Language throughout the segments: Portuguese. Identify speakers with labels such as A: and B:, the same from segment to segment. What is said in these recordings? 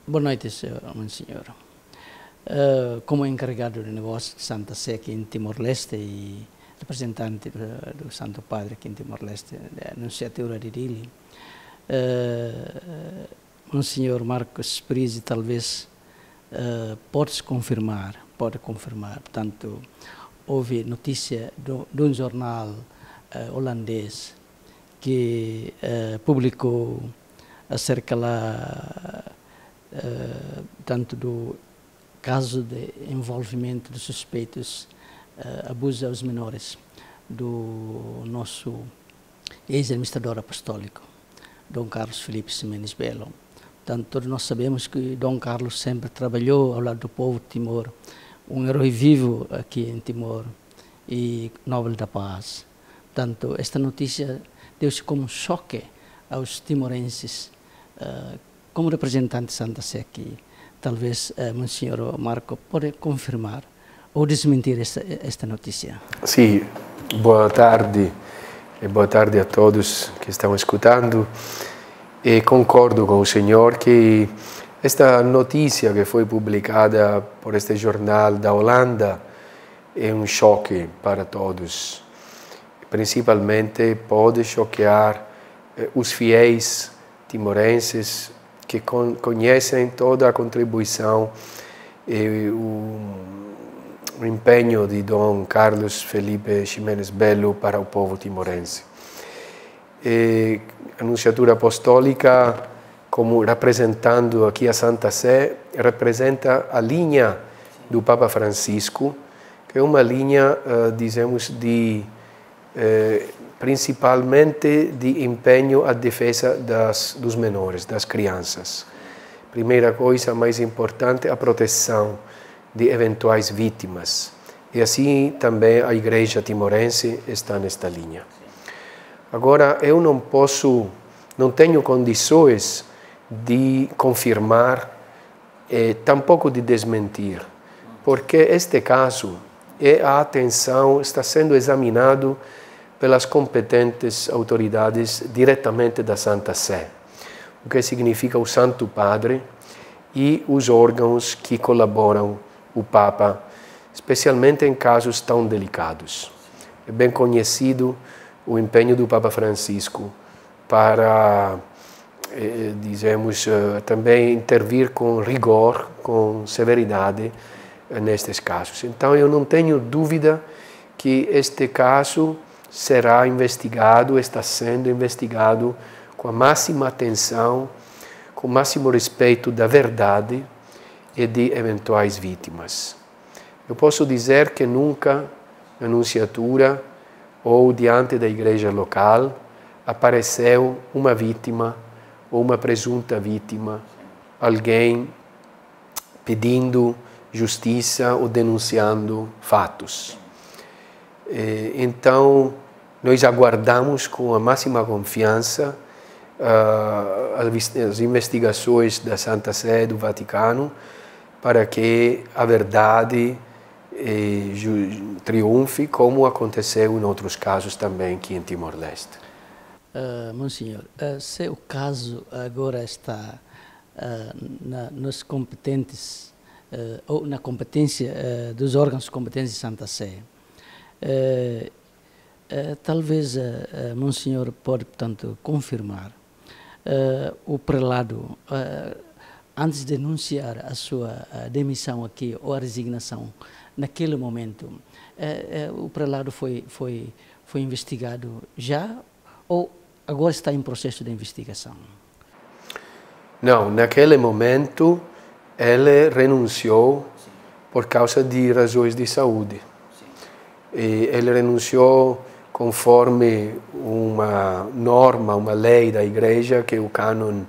A: Boa noite, Monsignor. Como encarregado de negócio de Santa Sé aqui em Timor-Leste e representante do Santo Padre aqui em Timor-Leste, da Anunciatura de Dili, Monsignor Marcos Sprisi talvez pode confirmar, portanto, houve notícia de um jornal holandês que publicou acerca lá tanto do caso de envolvimento de suspeitos abusos aos menores do nosso ex-administrador apostólico, Dom Carlos Felipe Ximenes Belo. Portanto, todos nós sabemos que Dom Carlos sempre trabalhou ao lado do povo de Timor, um herói vivo aqui em Timor e nobre da paz. Portanto, esta notícia deu-se como um choque aos timorenses. Como representante de Santa Sé aqui, talvez Monsignor Marco pode confirmar ou desmentir esta notícia.
B: Sim, boa tarde a todos que estão escutando. E concordo com o senhor que esta notícia que foi publicada por este jornal da Holanda é um choque para todos. Principalmente pode choquear os fiéis timorenses que conhecem toda a contribuição e o empenho de Dom Carlos Felipe Ximenes Belo para o povo timorense. A Anunciatura Apostólica, como representando aqui a Santa Sé, representa a linha do Papa Francisco, que é uma linha, dizemos, principalmente de empenho à defesa dos menores, das crianças. Primeira coisa mais importante, a proteção de eventuais vítimas. E assim também a Igreja timorense está nesta linha. Agora, eu não tenho condições de confirmar e tampouco de desmentir, porque este caso está sendo examinado pelas competentes autoridades diretamente da Santa Sé, o que significa o Santo Padre e os órgãos que colaboram o Papa, especialmente em casos tão delicados. É bem conhecido o empenho do Papa Francisco para, também intervir com rigor, com severidade nestes casos. Então, eu não tenho dúvida que este caso será investigado, está sendo investigado com a máxima atenção, com o máximo respeito da verdade e de eventuais vítimas. Eu posso dizer que nunca na Anunciatura ou diante da igreja local apareceu uma vítima ou uma presunta vítima, alguém pedindo justiça ou denunciando fatos. Então, nós aguardamos com a máxima confiança as investigações da Santa Sé do Vaticano para que a verdade triunfe, como aconteceu em outros casos também aqui em Timor-Leste.
A: Monsignor, se o caso agora está nos competentes ou na competência dos órgãos competentes de Santa Sé, talvez Monsignor pode, portanto, confirmar o prelado, antes de anunciar a sua demissão aqui ou a resignação, naquele momento, o prelado foi investigado já ou agora está em processo de investigação?
B: Não, naquele momento ele renunciou por causa de razões de saúde. E ele renunciou conforme uma norma, uma lei da Igreja, que é o Cânon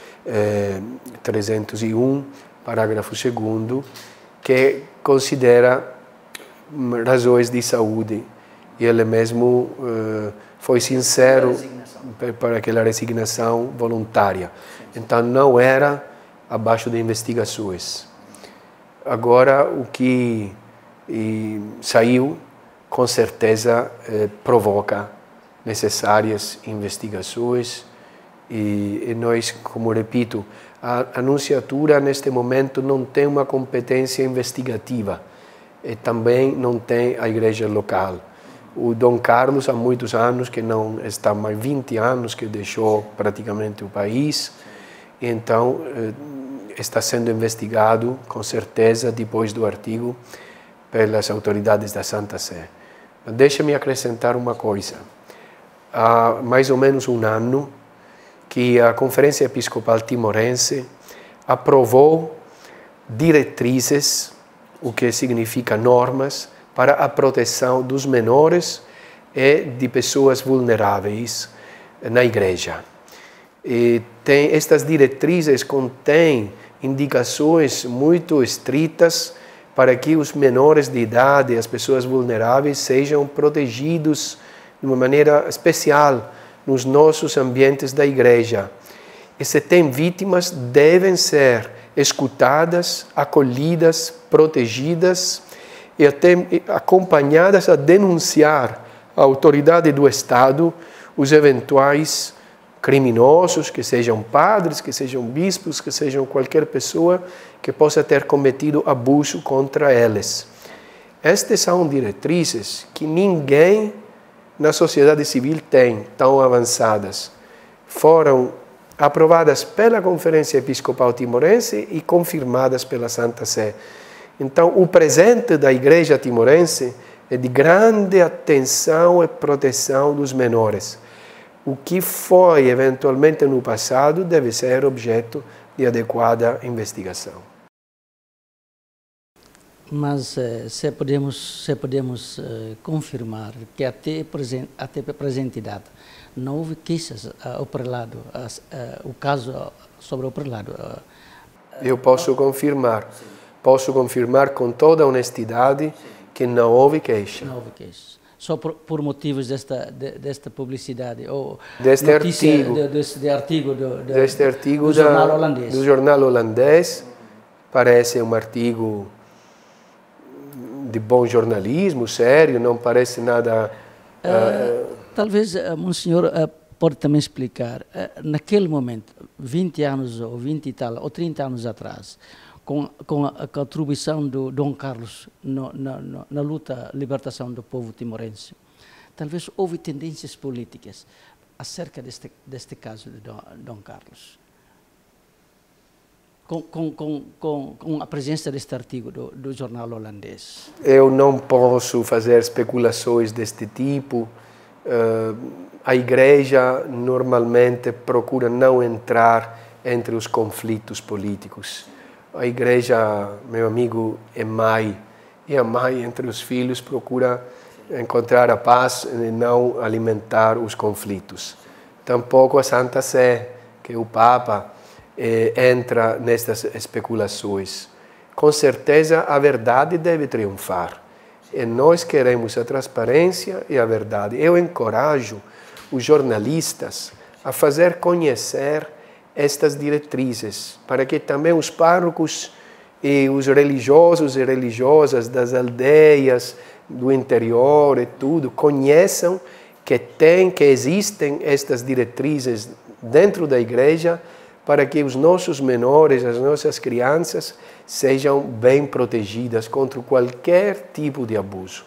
B: 301, parágrafo 2º, que considera razões de saúde. E ele mesmo foi sincero para aquela resignação voluntária. Então, não era abaixo de investigações. Agora, o que saiu, com certeza, provoca necessárias investigações E nós, como repito, a Nunciatura neste momento não tem uma competência investigativa e também não tem a igreja local. O Dom Carlos há muitos anos que não está, mais 20 anos que deixou praticamente o país, então está sendo investigado com certeza depois do artigo pelas autoridades da Santa Sé. Deixa-me acrescentar uma coisa. Há mais ou menos um ano que a Conferência Episcopal Timorense aprovou diretrizes, o que significa normas, para a proteção dos menores e de pessoas vulneráveis na igreja. E estas diretrizes contêm indicações muito estritas para que os menores de idade e as pessoas vulneráveis sejam protegidos de uma maneira especial nos nossos ambientes da igreja. E se tem vítimas, devem ser escutadas, acolhidas, protegidas e até acompanhadas a denunciar à autoridade do Estado os eventuais criminosos, que sejam padres, que sejam bispos, que sejam qualquer pessoa que possa ter cometido abuso contra eles. Estas são diretrizes que ninguém na sociedade civil tem tão avançadas. Foram aprovadas pela Conferência Episcopal Timorense e confirmadas pela Santa Sé. Então, o presente da Igreja Timorense é de grande atenção e proteção dos menores. O que foi eventualmente no passado deve ser objeto de adequada investigação.
A: Mas se podemos confirmar que até a presente data não houve queixas ao prelado, o caso sobre o prelado.
B: Eu posso confirmar. Posso confirmar com toda honestidade que não houve queixa.
A: Não houve queixas. Só por motivos desta publicidade ou
B: deste artigo,
A: deste artigo do jornal holandês.
B: Do jornal holandês, parece um artigo de bom jornalismo, sério, não parece nada...
A: Talvez, Monsenhor, pode também explicar, naquele momento, 20 anos ou 20 e tal, ou 30 anos atrás, com a contribuição do Dom Carlos na luta libertação do povo timorense, talvez houve tendências políticas acerca deste caso de Dom Carlos. Com a presença deste artigo do jornal holandês.
B: Eu não posso fazer especulações deste tipo. A Igreja normalmente procura não entrar entre os conflitos políticos. A Igreja, meu amigo, é mãe, e a mãe entre os filhos procura encontrar a paz e não alimentar os conflitos. Tampouco a Santa Sé, que o Papa entra nestas especulações. Com certeza a verdade deve triunfar. E nós queremos a transparência e a verdade. Eu encorajo os jornalistas a fazer conhecer estas diretrizes, para que também os párrocos e os religiosos e religiosas das aldeias, do interior e tudo, conheçam que existem estas diretrizes dentro da igreja, para que os nossos menores, as nossas crianças, sejam bem protegidas contra qualquer tipo de abuso.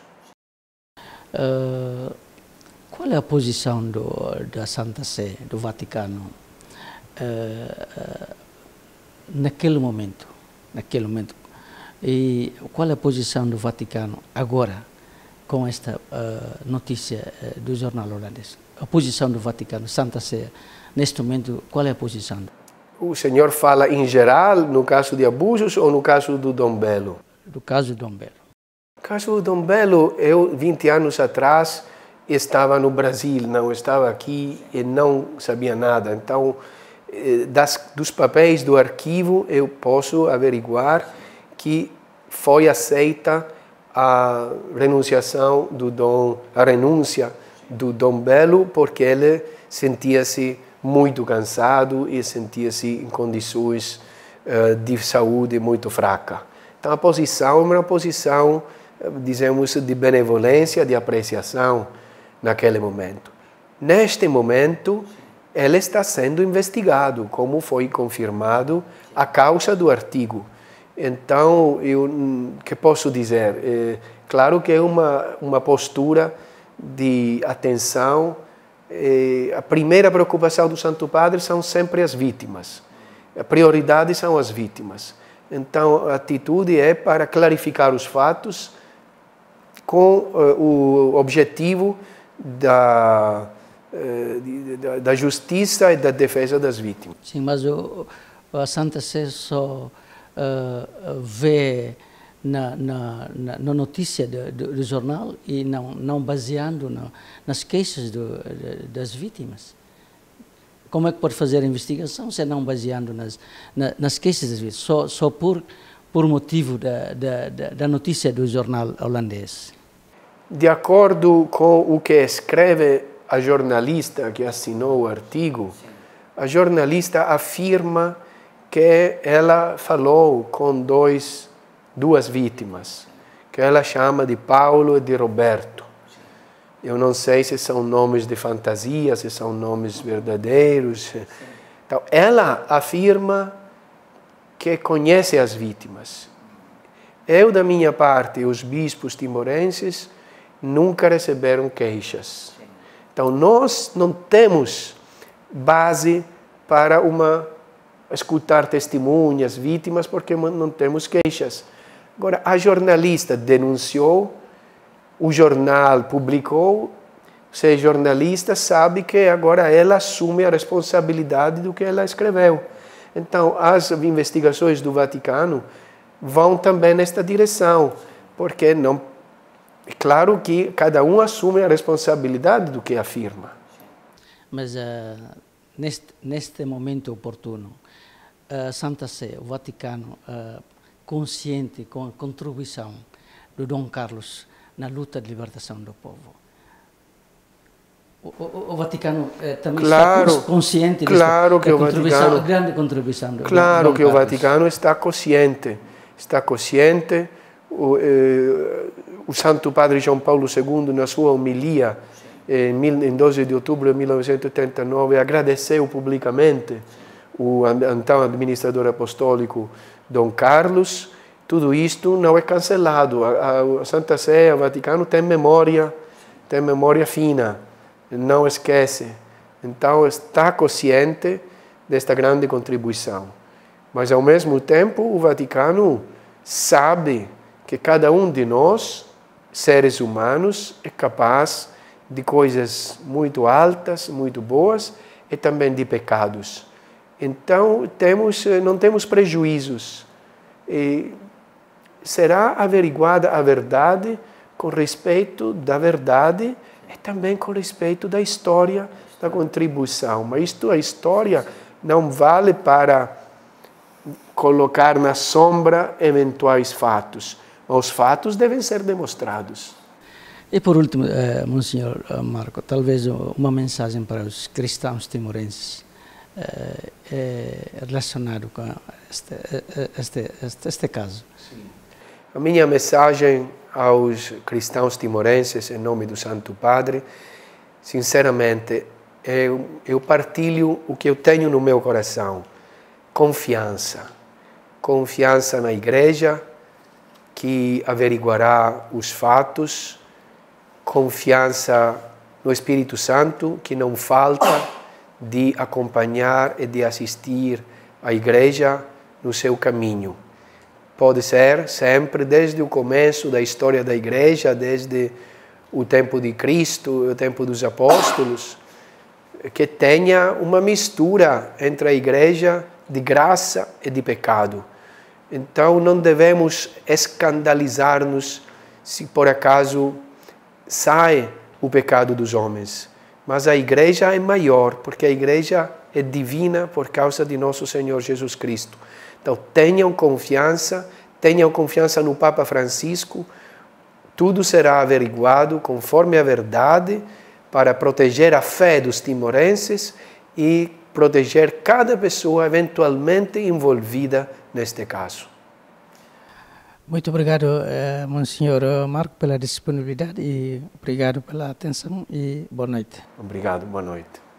A: Qual é a posição da Santa Sé, do Vaticano, naquele momento? E qual é a posição do Vaticano agora, com esta notícia do jornal holandês? A posição do Vaticano, Santa Sé, neste momento, qual é a posição?
B: O senhor fala em geral, no caso de abusos ou no caso do Dom Belo?
A: Do caso do Dom Belo.
B: No caso do Dom Belo, eu, 20 anos atrás, estava no Brasil, não estava aqui e não sabia nada. Então, dos papéis do arquivo, eu posso averiguar que foi aceita a renúncia do Dom Belo, porque ele sentia-se muito cansado e sentia-se em condições de saúde muito fraca. Então a posição é uma posição, dizemos, de benevolência, de apreciação naquele momento. Neste momento, ele está sendo investigado, como foi confirmado a causa do artigo. Então, que posso dizer? Claro que é uma postura de atenção. A primeira preocupação do Santo Padre são sempre as vítimas. A prioridade são as vítimas. Então, a atitude é para clarificar os fatos com o objetivo da justiça e da defesa das vítimas.
A: Sim, mas a Santa Sé só vê na notícia do jornal e não baseando nas queixas das vítimas. Como é que pode fazer a investigação se não baseando nas queixas das vítimas? Só por motivo da notícia do jornal holandês.
B: De acordo com o que escreve a jornalista que assinou o artigo, a jornalista afirma que ela falou com duas vítimas, que ela chama de Paulo e de Roberto. Eu não sei se são nomes de fantasia, se são nomes verdadeiros. Então, ela afirma que conhece as vítimas. Eu, da minha parte, os bispos timorenses nunca receberam queixas. Então, nós não temos base para escutar testemunhas, vítimas, porque não temos queixas. Agora, a jornalista denunciou, o jornal publicou, se é jornalista sabe que agora ela assume a responsabilidade do que ela escreveu. Então, as investigações do Vaticano vão também nesta direção, porque não... É claro que cada um assume a responsabilidade do que afirma.
A: Mas neste momento oportuno, a Santa Sé, o Vaticano, consciente com a contribuição do Dom Carlos na luta de libertação do povo, o Vaticano também está consciente desta grande contribuição do Dom Carlos.
B: Claro que o Vaticano está consciente. O Santo Padre João Paulo II, na sua homilia, em 12 de outubro de 1989, agradeceu publicamente o então administrador apostólico Dom Carlos. Tudo isto não é cancelado. A Santa Sé, o Vaticano tem memória fina, não esquece. Então está consciente desta grande contribuição. Mas ao mesmo tempo o Vaticano sabe que cada um de nós, seres humanos, é capaz de coisas muito altas, muito boas e também de pecados. Então não temos prejuízos. E será averiguada a verdade com respeito da verdade e também com respeito da história da contribuição. Mas a história não vale para colocar na sombra eventuais fatos. Os fatos devem ser demonstrados.
A: E por último, Monsenhor Marco, talvez uma mensagem para os cristãos timorenses relacionado com este caso.
B: Sim. A minha mensagem aos cristãos timorenses, em nome do Santo Padre, sinceramente, eu partilho o que eu tenho no meu coração. Confiança na Igreja, que averiguará os fatos, confiança no Espírito Santo, que não falta de acompanhar e de assistir a Igreja no seu caminho. Pode ser sempre, desde o começo da história da Igreja, desde o tempo de Cristo, o tempo dos apóstolos, que tenha uma mistura entre a Igreja de graça e de pecado. Então não devemos escandalizar-nos se por acaso sai o pecado dos homens. Mas a Igreja é maior, porque a Igreja é divina por causa de nosso Senhor Jesus Cristo. Então tenham confiança no Papa Francisco, tudo será averiguado conforme a verdade para proteger a fé dos timorenses e proteger cada pessoa eventualmente envolvida neste caso.
A: Muito obrigado, Monsenhor Marco, pela disponibilidade e obrigado pela atenção e boa noite.
B: Obrigado, boa noite.